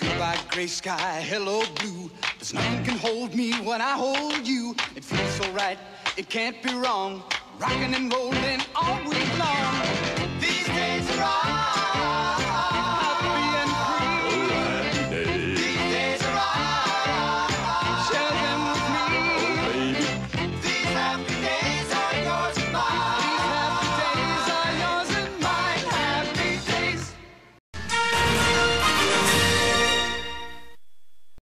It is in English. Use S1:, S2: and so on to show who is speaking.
S1: Goodbye, gray sky, hello, blue. There's nothing can hold me when I hold you. It feels so right, it can't be wrong. Rocking and rolling all week long. These days are all